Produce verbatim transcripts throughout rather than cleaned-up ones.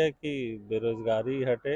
है कि बेरोजगारी हटे।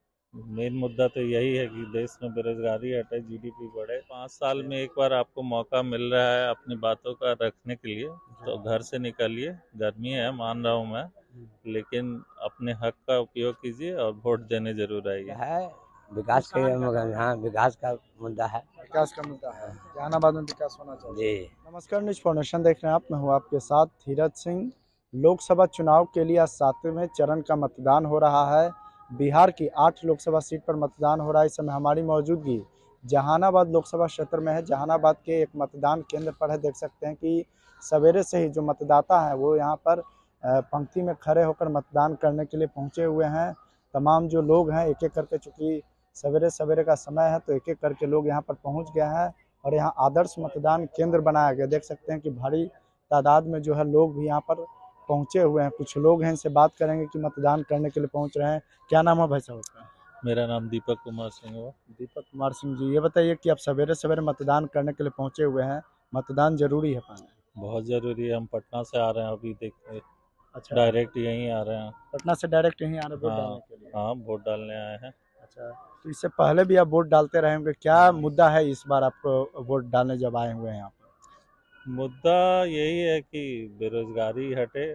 मेन मुद्दा तो यही है कि देश में बेरोजगारी हटे, जीडीपी बढ़े। पाँच साल में एक बार आपको मौका मिल रहा है अपनी बातों का रखने के लिए, तो घर से निकलिए। गर्मी है, मान रहा हूँ मैं, लेकिन अपने हक का उपयोग कीजिए और वोट देने जरूर आइए। है विकास के, हाँ विकास का मुद्दा है। विकास का मुद्दा है, जहानाबाद में विकास होना चाहिए। जी नमस्कार, न्यूज फाउंडेशन देख रहे हैं आप, मैं हूं आपके साथ धीरज सिंह। लोकसभा चुनाव के लिए आज सातवें चरण का मतदान हो रहा है। बिहार की आठ लोकसभा सीट पर मतदान हो रहा है। इस समय हमारी मौजूदगी जहानाबाद लोकसभा क्षेत्र में है। जहानाबाद के एक मतदान केंद्र पर है। देख सकते हैं कि सवेरे से ही जो मतदाता हैं वो यहाँ पर पंक्ति में खड़े होकर मतदान करने के लिए पहुँचे हुए हैं। तमाम जो लोग हैं एक एक करके, चूँकि सवेरे सवेरे का समय है तो एक एक करके लोग यहाँ पर पहुँच गए हैं और यहाँ आदर्श मतदान केंद्र बनाया गया। देख सकते हैं कि भारी तादाद में जो है लोग भी यहाँ पर पहुँचे हुए हैं। कुछ लोग हैं, इनसे बात करेंगे कि मतदान करने के लिए पहुँच रहे हैं। क्या नाम है भाई साहब का? मेरा नाम दीपक कुमार सिंह हुआ। दीपक कुमार सिंह जी, ये बताइए कि आप सवेरे सवेरे मतदान करने के लिए पहुँचे हुए हैं, मतदान जरूरी है पाना? बहुत जरूरी है। हम पटना से आ रहे हैं, अभी देखिए अच्छा, डायरेक्ट यहीं आ रहे हैं। पटना से डायरेक्ट यहीं आ रहे वोट हाँ डालने के लिए? हाँ, वोट डालने आए हैं। अच्छा, तो इससे पहले भी आप वोट डालते रहे होंगे। क्या मुद्दा है इस बार आपको वोट डालने जब आए हुए हैं यहाँ पर? मुद्दा यही है कि बेरोजगारी हटे।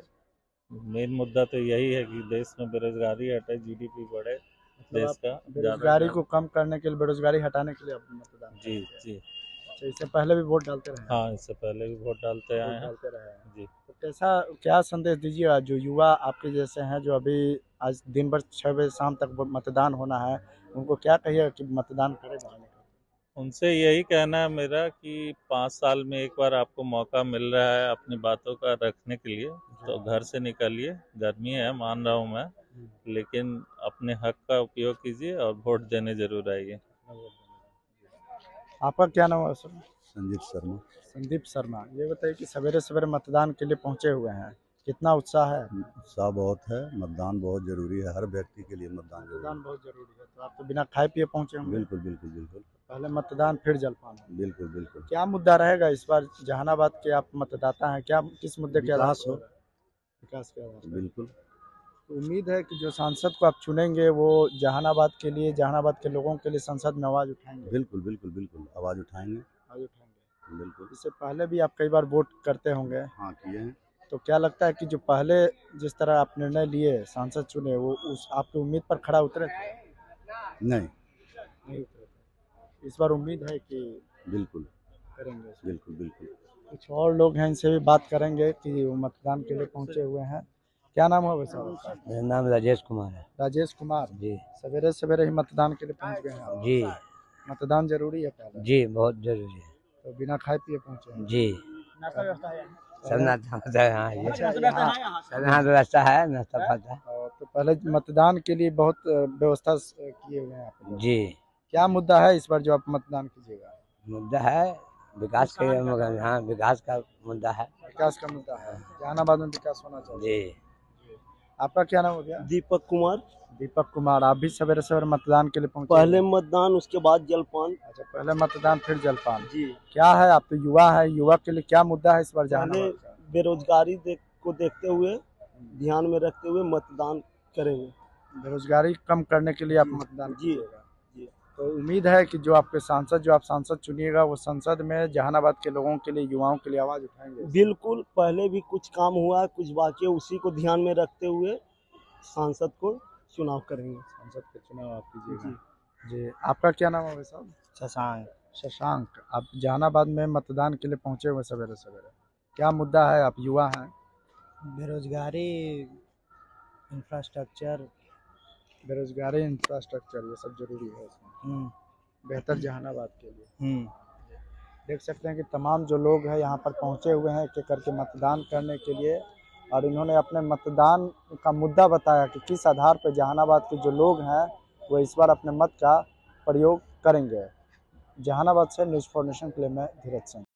मेन मुद्दा तो यही है कि देश में बेरोजगारी हटे, जीडीपी बढ़े देश का। बेरोजगारी को कम करने के लिए, बेरोजगारी हटाने के लिए आप मतदान? जी जी। अच्छा, इससे पहले भी वोट डालते रहे? हाँ, इससे पहले भी वोट डालते आए हैं। डालते रहे हैं जी। तो कैसा, क्या संदेश दीजिएगा जो युवा आपके जैसे हैं, जो अभी आज दिन भर छः बजे शाम तक मतदान होना है, उनको क्या कहिएगा कि मतदान करें? उनसे यही कहना है मेरा कि पाँच साल में एक बार आपको मौका मिल रहा है अपनी बातों का रखने के लिए, तो घर से निकलिए। गर्मी है, मान रहा हूँ मैं, लेकिन अपने हक का उपयोग कीजिए और वोट देने जरूर आइए। आपका क्या नाम है सर? संदीप शर्मा। संदीप शर्मा, ये बताइए कि सवेरे सवेरे मतदान के लिए पहुंचे हुए हैं, कितना उत्साह है? उत्साह बहुत है। मतदान बहुत जरूरी है, हर व्यक्ति के लिए मतदान जरूरी मतदान बहुत जरूरी है। तो आप तो बिना खाए पिए पहुंचे होंगे? बिल्कुल बिल्कुल बिल्कुल। पहले मतदान फिर जलपान। बिल्कुल बिल्कुल। क्या मुद्दा रहेगा इस बार? जहानाबाद के आप मतदाता हैं, क्या किस मुद्दे के आधार विकास हो। विकास के आधार पर। बिल्कुल। तो उम्मीद है कि जो सांसद को आप चुनेंगे वो जहानाबाद के लिए, जहानाबाद के लोगों के लिए संसद में आवाज़ उठाएंगे। बिल्कुल बिल्कुल बिल्कुल, आवाज़ उठाएंगे। आवाज़ उठाएंगे बिल्कुल। इससे पहले भी आप कई बार वोट करते होंगे? हाँ, किए हैं। तो क्या लगता है कि जो पहले जिस तरह आप निर्णय लिए, सांसद चुने, वो उस आपकी उम्मीद पर खरा उतरे? नहीं नहीं उतरे। इस बार उम्मीद है कि बिल्कुल करेंगे? बिल्कुल बिल्कुल। कुछ और लोग हैं, इनसे भी बात करेंगे कि वो मतदान के लिए पहुंचे हुए हैं। क्या नाम है वैसा? मेरा नाम राजेश कुमार है। राजेश कुमार जी। सवेरे सवेरे ही मतदान के लिए पहुंच गए हैं? जी। मतदान जरूरी है पहले? जी बहुत जरूरी है। तो बिना खाए पिए पहुंचे हैं? जी। नाश्ता व्यवस्था है? सब नाश्ता होता है यहाँ, ये अच्छा, सब यहाँ यहाँ व्यवस्था है, नाश्ता पाता है। तो पहले मतदान के लिए बहुत व्यवस्था किए हुए हैं आप? जी। क्या मुद्दा है इस बार जो आप मतदान कीजिएगा? मुद्दा है विकास के, हाँ विकास का मुद्दा है। विकास का मुद्दा है, जहानाबाद में विकास होना चाहिए। जी। आपका क्या नाम हो गया? दीपक कुमार। दीपक कुमार, आप भी सवेरे सवेरे मतदान के लिए पहुंचे? पहले मतदान, उसके बाद जलपान। अच्छा, पहले मतदान फिर जलपान। जी। क्या है, आप तो युवा है, युवा के लिए क्या मुद्दा है इस बार जहानाबाद का? बेरोजगारी देख को देखते हुए, ध्यान में रखते हुए मतदान करेंगे। बेरोजगारी कम करने के लिए आप मतदान जी जी। तो उम्मीद है कि जो आपके सांसद, जो आप सांसद चुनिएगा, वो संसद में जहानाबाद के लोगों के लिए, युवाओं के लिए आवाज उठाएंगे? बिल्कुल। पहले भी कुछ काम हुआ है, कुछ बाकी है, उसी को ध्यान में रखते हुए सांसद को चुनाव करेंगे। सांसद के चुनाव आप कीजिएगा जी। आपका क्या नाम है साहब? शशांक। शशांक, आप जहानाबाद में मतदान के लिए पहुंचे हुए सवेरे सवेरे, क्या मुद्दा है? आप युवा हैं। बेरोजगारी, इंफ्रास्ट्रक्चर। बेरोजगारी, इंफ्रास्ट्रक्चर, ये सब जरूरी है इसमें, बेहतर जहानाबाद के लिए। देख सकते हैं कि तमाम जो लोग हैं यहाँ पर पहुँचे हुए हैं एक एक करके मतदान करने के लिए, और इन्होंने अपने मतदान का मुद्दा बताया कि किस आधार पर जहानाबाद के जो लोग हैं वो इस बार अपने मत का प्रयोग करेंगे। जहानाबाद से न्यूज़ फाउंडेशन के लिए मैं धीरज सिंह।